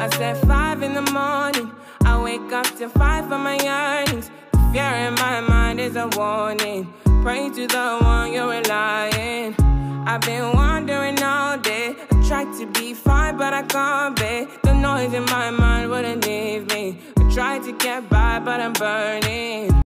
I said 5 in the morning, I wake up to 5 for my yearnings. The fear in my mind is a warning. Pray to the one you're relying. I've been wandering all day. I tried to be fine, but I can't be. The noise in my mind wouldn't leave me. I tried to get by, but I'm burning.